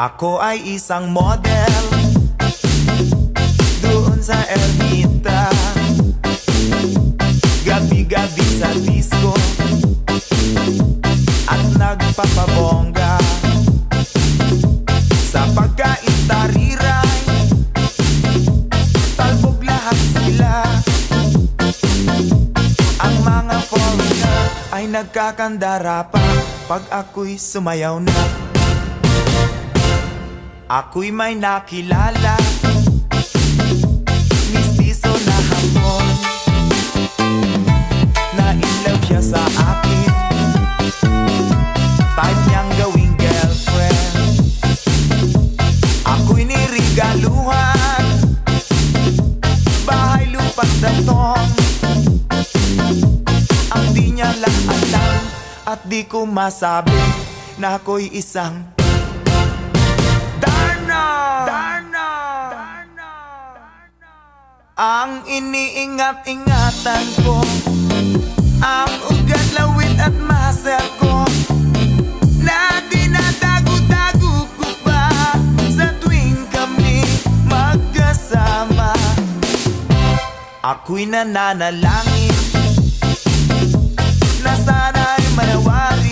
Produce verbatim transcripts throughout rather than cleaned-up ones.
Ako ay isang model doon sa Ermita, gabi-gabi sa disco at nagpapabongga. Sa pagka-istariray, talbog lahat sila. Ang mga foreigner ay nagkakandara pa pag ako'y sumayaw na. Ako'y may nakilala, mistiso na hapon, na in love siya sa akin, type niyang gawing girlfriend. Ako'y nirigaluhan, bahay lupa't datong. Ang di niya lang alam at di ko masabi na ako'y isang Darna, Darna, Darna. Ang iniingat-ingatan ko, ang ugat, lawit at muscle ko, na dinadago-dago ko pa sa tuwing kami magkasama. Ako'y nananalangin na sana'y manawari,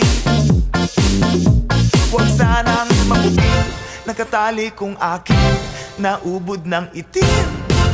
huwag sanang mabugin nakatali kong aking naubod ng itim.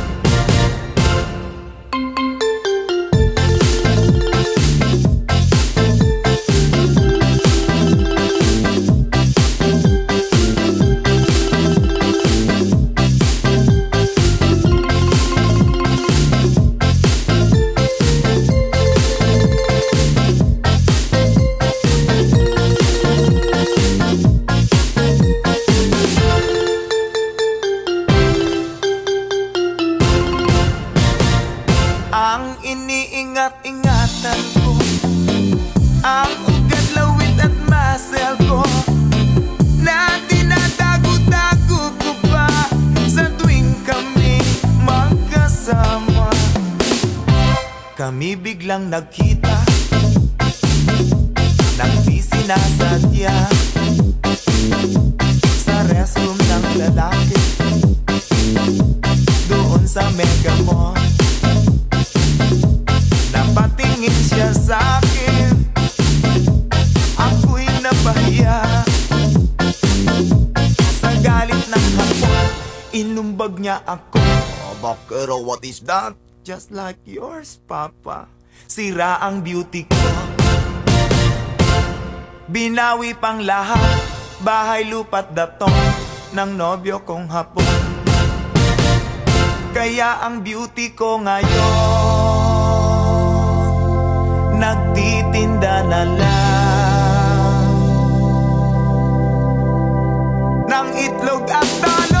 Ang iniingat-ingatan ko, ang ugat, lawit at muscle ko, na dinadago-dago ko pa sa tuwing kami magkasama. Kami biglang nagkita nang di sinasadya sa restroom ng lalaki doon sa Mega Mall. Napatingin siya sa'kin, ako'y napahiya. Sa galit ng hapon, inumbag niya ako. Oh, bakero, what is that? Just like yours, Papa. Sira ang beauty ko, binawi pang lahat, bahay lupa't datong ng nobyo kong hapon. Kaya ang beauty ko ngayon nagtitinda na lang ng itlog at talong.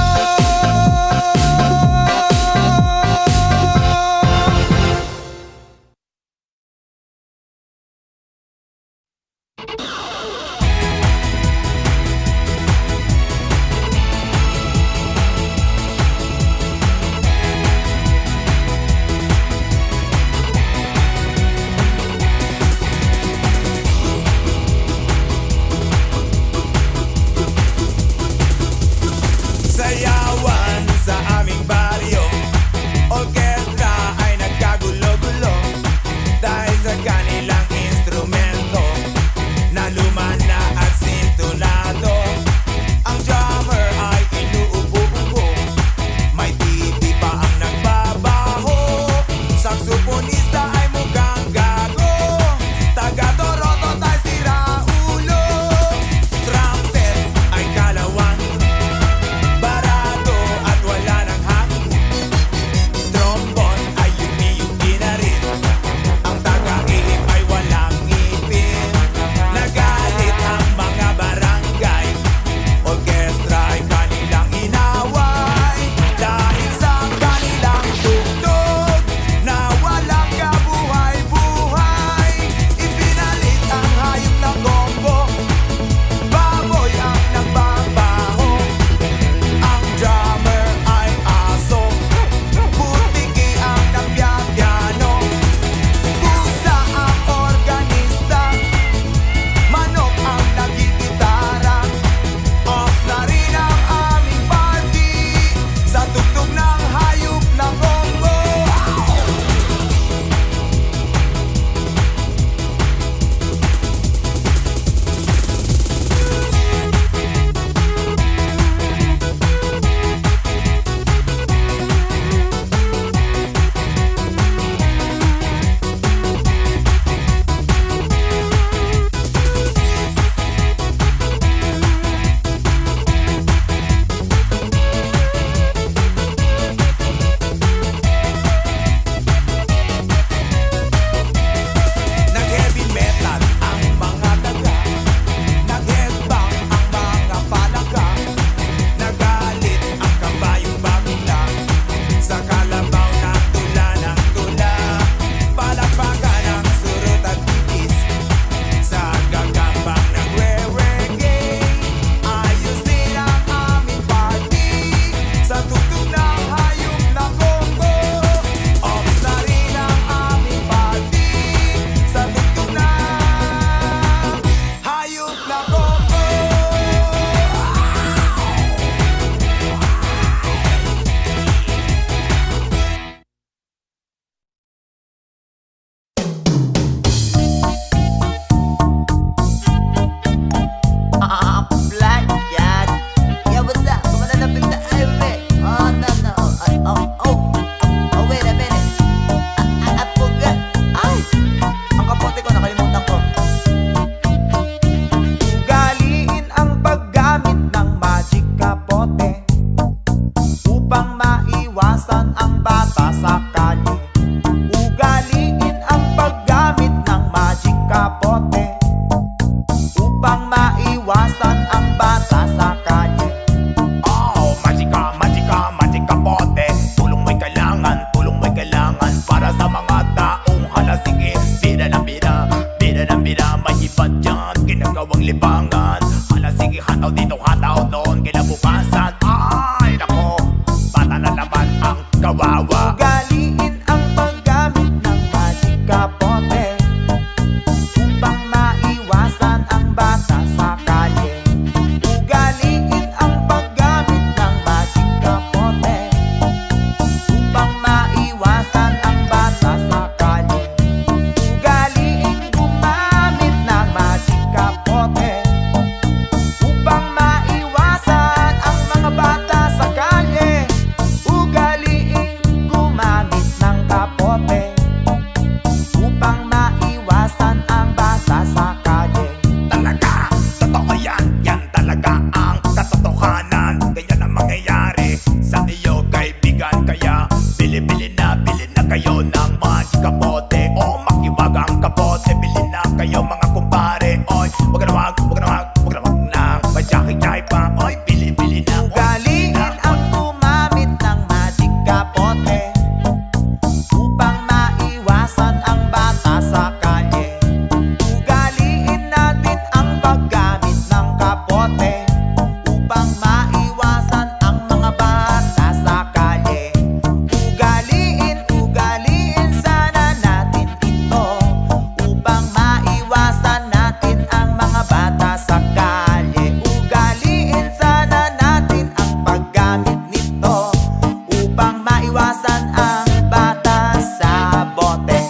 upang maiwasan ang bata sa kalye. Oh, Magica, Magica, Magica Pote, tulong mo'y kailangan, tulong mo'y kailangan para sa mga taong halasige. Bira na bira, bira na bira, may iba dyan ginagawang libangan. Halasige, hataw dito, hataw doon, kinabukasan. Ay, nako, bata na naman ang kawawa. Ugaliin ang paggamit ng Magica Pote upang maiwasan ang bata sa kalye. Ugaliin ang paggamit ng Magica Pote upang maiwasan ang bata sa kalye. Ugaliin gumamit ng Magica Pote upang maiwasan ang mga bata sa kalye. Ugaliin gumamit ng kapote upang maiwasan ang bata sa kalye. Talaga, totoo yan, yan talaga ang katotohanan. Ganyan ang mangyayari sa iyo kaibigan. Kaya bili-bili na, bili na kayo ng Magica Pote. O makiwagang kapote, bili na kayo mga kumpare. Oy, wag na wag, wag na wag, wag na wag na majakay pa. Oy, bili-bili na. Ugaliin ang gumamit ng Magica Pote upang maiwasan ang bata sa kalye. Ugaliin natin ang paggamit ng kapote upang maiwasan ang mga bata sa kalye. Ugaliin, ugaliin sana natin ito upang maiwasan natin ang mga bata sa kalye. Ugaliin sana natin ang paggamit nito upang maiwasan ang bata sa bote.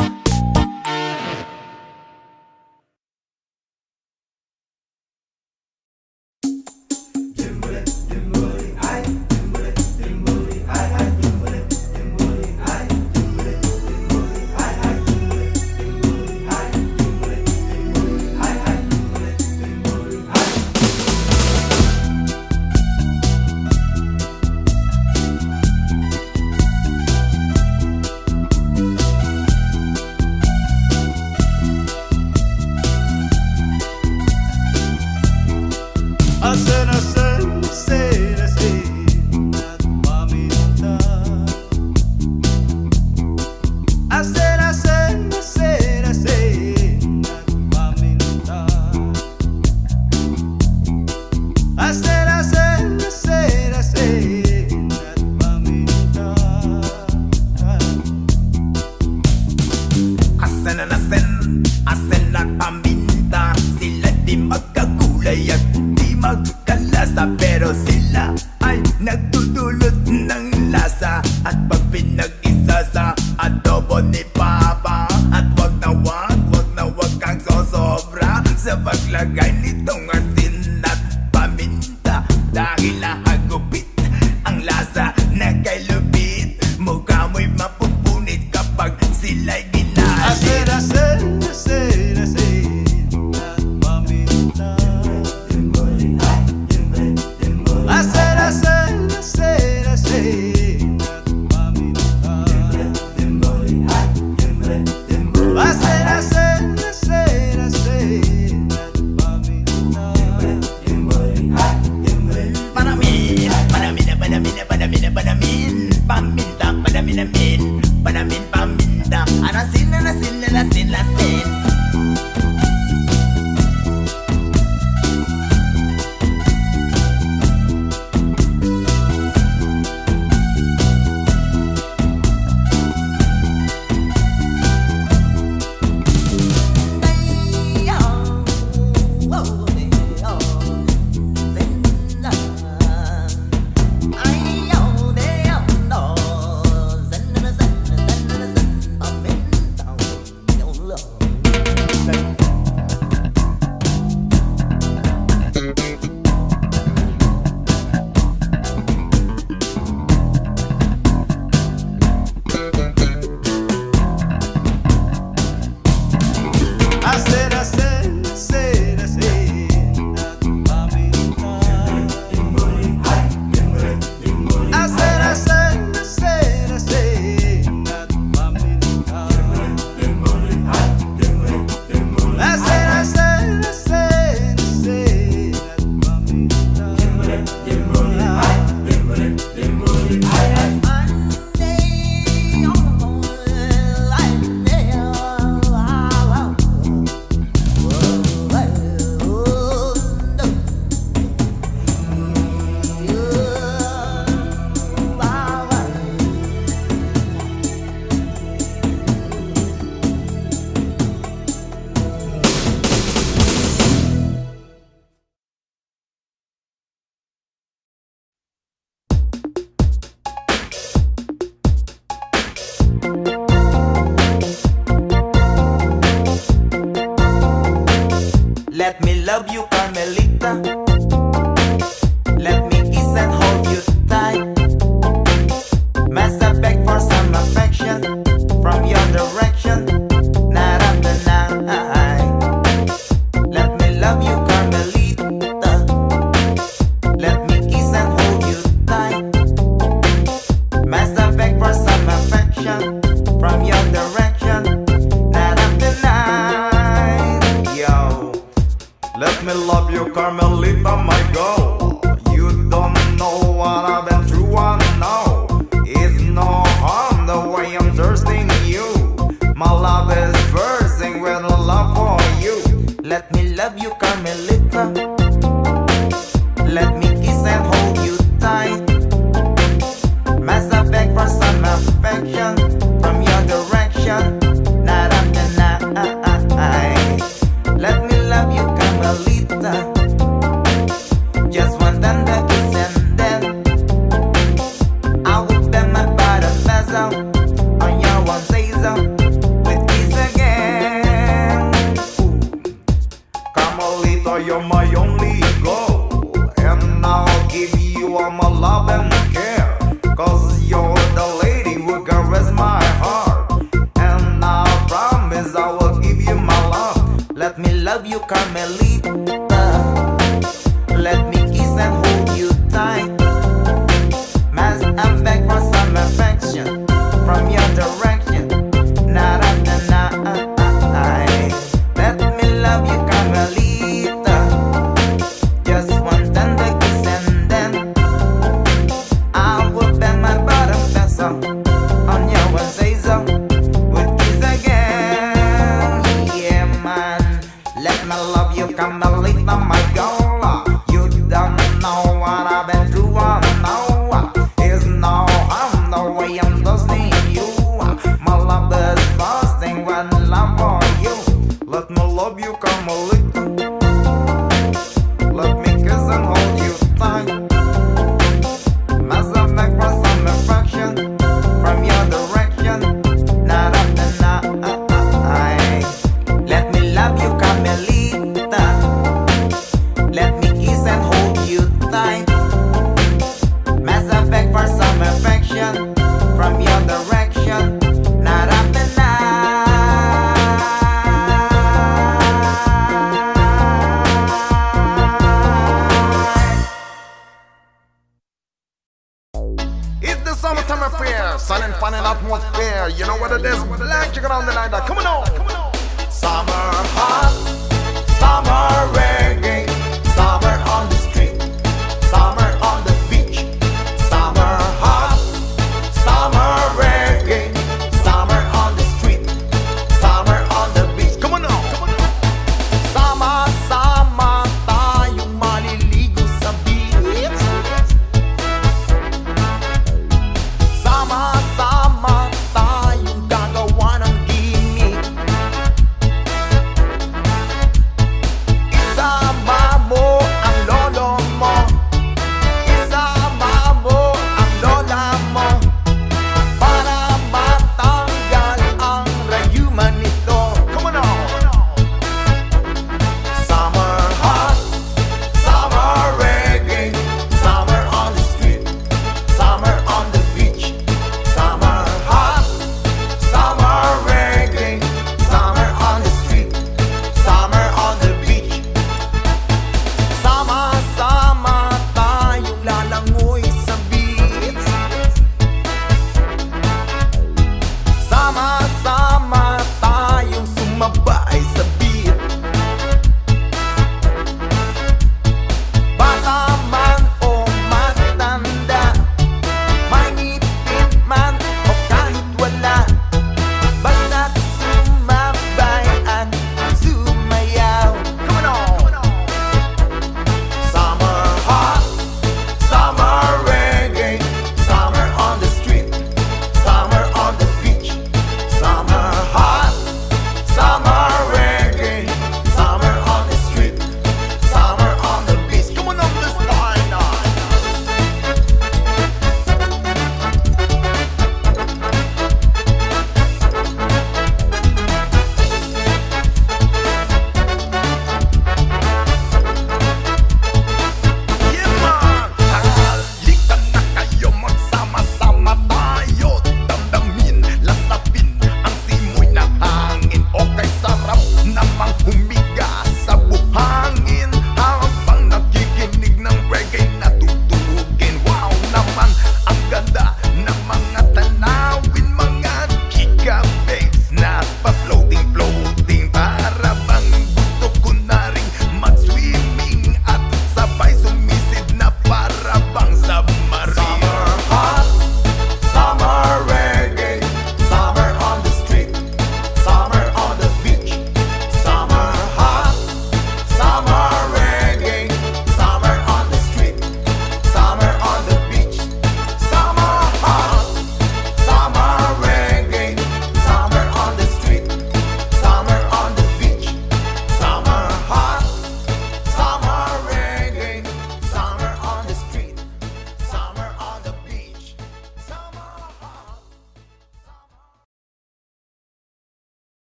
Hacer, hacer, hacer, hacer, nagpaminta. Hacer, hacer, hacer, hacer, nagpaminta. Hacer, hacer, hacer, hacer, nagpaminta. Asen na nasen, asen at paminta. Sila di magkakulay at di magkalasa, pero sila ay nagtutulot ng lasa. At pag pinag-isa sa adobo ni Papa, at wag na wag, wag na wag kang sosobra sa paglagay nitong asin at paminta. Dahil nahagupit ang lasa na kay lupit, mukha mo'y mapupunit kapag sila'y Hacer, ginalip. hacer, hacer, hacer, nagpaminta. Hacer, hacer, hacer, hacer, nagpaminta. Hacer, hacer, hacer, hacer, nagpaminta. love you, Carmelita. Let me kiss and hold you tight. Mass I beg for some affection from your direction. Night after night. Let me love you, Carmelita. Let me kiss and hold you tight. Mass I beg for some affection from your direction. Night after night. Yo, let me love you, Carmelita, my girl. You don't know what I've been through, I know. It's no harm the way I'm thirsting you. My love is bursting with love for you. Let me love you, Carmelita. Let me kiss and hold you tight. Mass I beg for some affection from your direction. Night after night. Let me love you, Carmelita. Just one tender kiss and then I will bend my bottom vessel on your one season with kiss again. Ooh. Carmelita, you're my only goal, and I'll give you all my love and care, cause you're the lady who caress my heart. And I promise I will give you my love. Let me love you, Carmelita. Let me kiss and hold you tight. Mass I'm back for some affection from your direction. Night after night. Let me love you, Carmelita. Just one tender kiss and then I will bend my bottom vessel on your one say so with kiss again. Yeah, man. Let me love you, Carmelita, my girl. You don't know what I've been through, I know. It's no harm the way I'm losing you. My love is busting when love for you. Let me love you, Carmelita. Let me kiss and hold you tight. Mass I beg for some affection from your direction. Night after night. Let me love you, Carmelita. Let me kiss and hold you tight. Mass I beg for some affection from your direction. Night after night. It's the summertime affair, sun and fun and atmosphere. You know what it is? Black chicken on the night. Come on, come on. Summer hot, summer reggae, summer on the street, summer on the beach. Summer hot, summer reggae, summer on the street, summer on the beach. Come on now, come on now. Sama-sama tayong maliligo sa beach. Sama-sama tayong gagawa ng gimmick.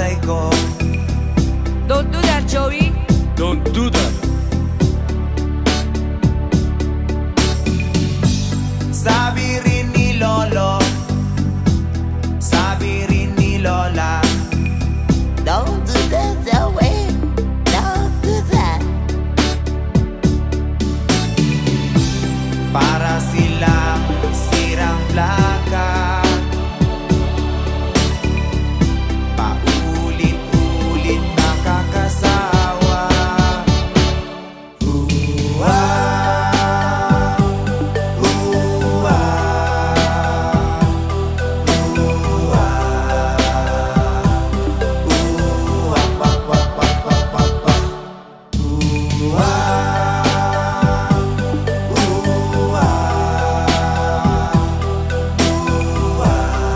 tatay ko. Don't do that, Joey. Don't do that. Sabi rin ni Lolo, sabi rin ni Lola, Don't do that, Joey. Don't do that. para silang sirang plaka. Paulit-ulit nakakasawa. Uwa, uwa, uwa, uwa, pa, pa, pa, pa, pa, pa. Uwa, uwa, uwa,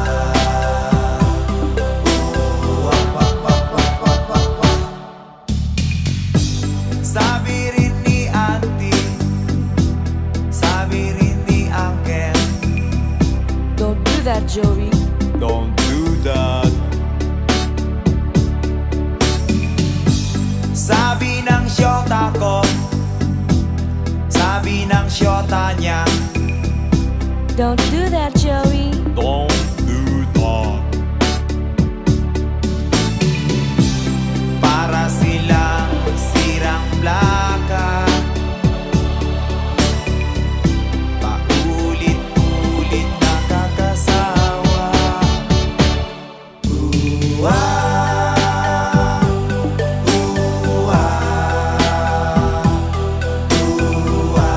uwa, pa, pa, pa, pa, pa, pa. Sabi rin ni auntie, sabi rin ni uncle, Don't do that, Joey. Don't do that. sabi ng syota ko, sabi ng syota niya, Don't do that, Joey. Don't do that. para silang sirang plaka. Paulit-ulit nakakasawa. Uwa, uwa, uwa,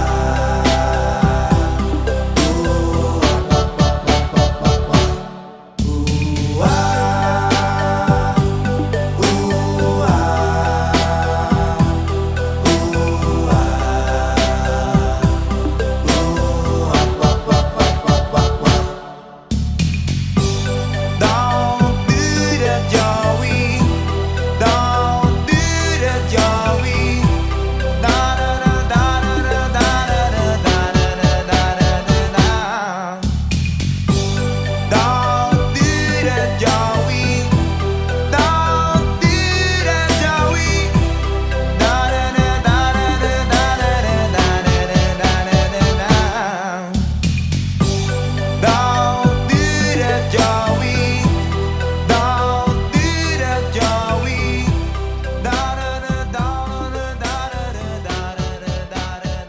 uwa, pa, pa, pa, pa, pa, pa. Uwa, uwa, uwa, uwa, pa, pa, pa, pa, pa, pa. Don't do that, Joey. Don't do that, Joey. Da da da da da da da da da da da da da. Don't do that, Joey. Don't do that, Joey. Da da da da da da da da da da da da da. Don't do that, Joey. Don't do that, Joey. Da da da da da da da da da da da da.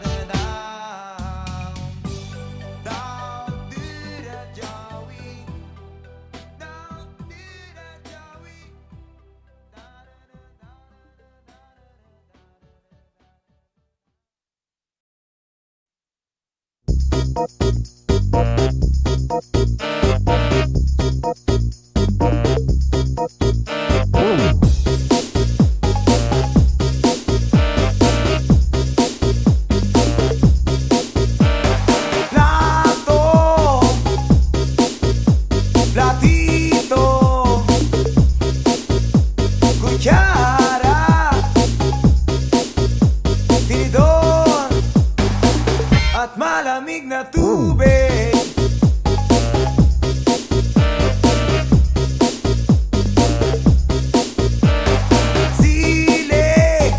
Don't do that, Joey. Don't do that, Joey. Plato, platito, kutsara, tinidor, at malamig na tubig. Sili,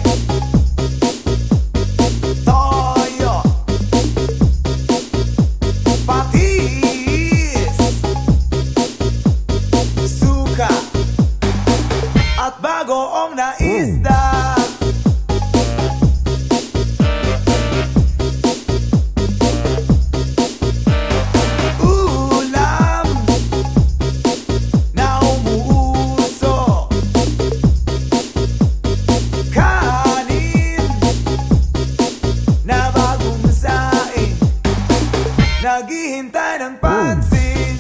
toyo, patis, suka, at bagoong na isda. Ulam na umuuso, kanin na bagong saing, naghihintay ng pansin.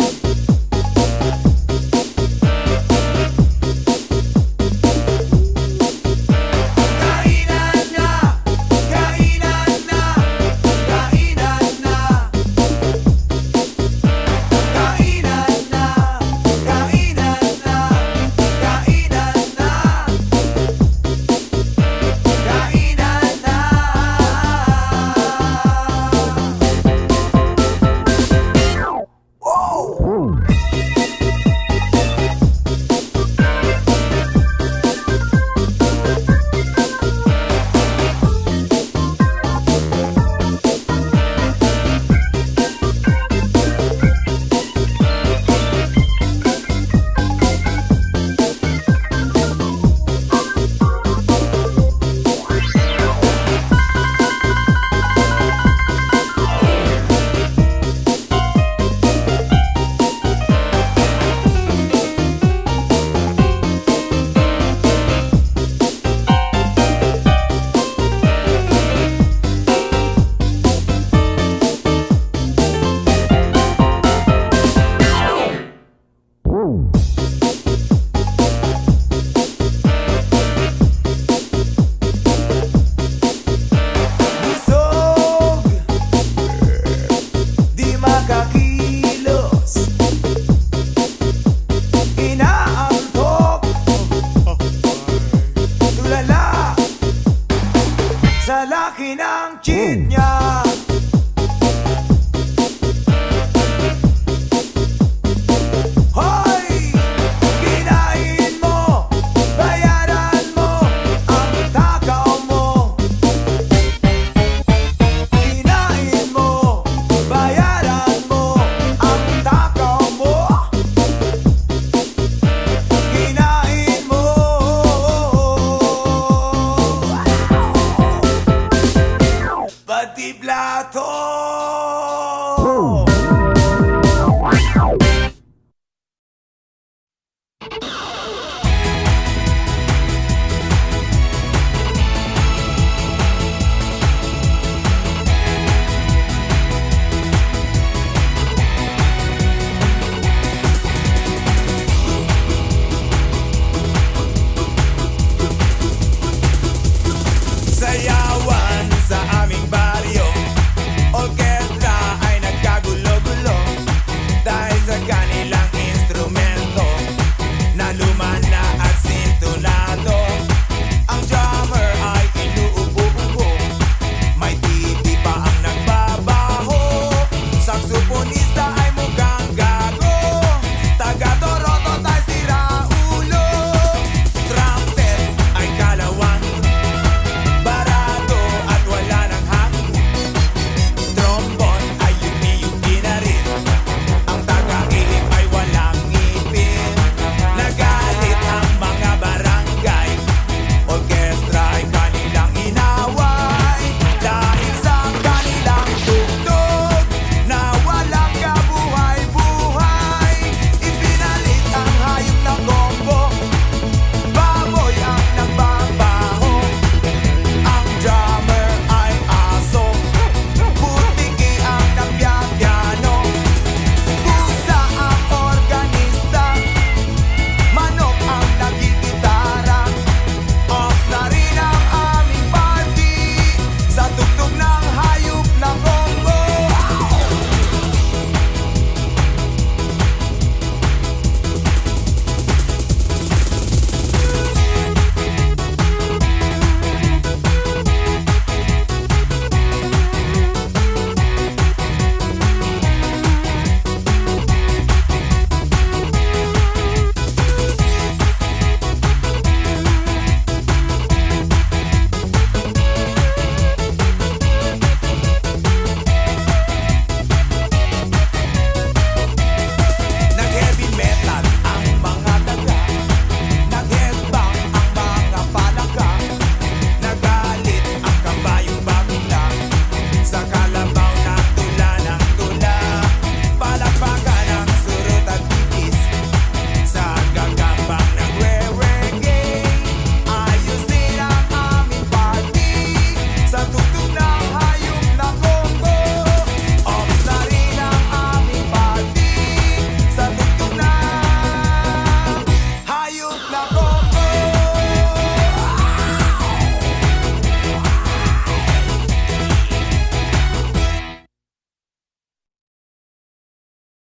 cheatnya.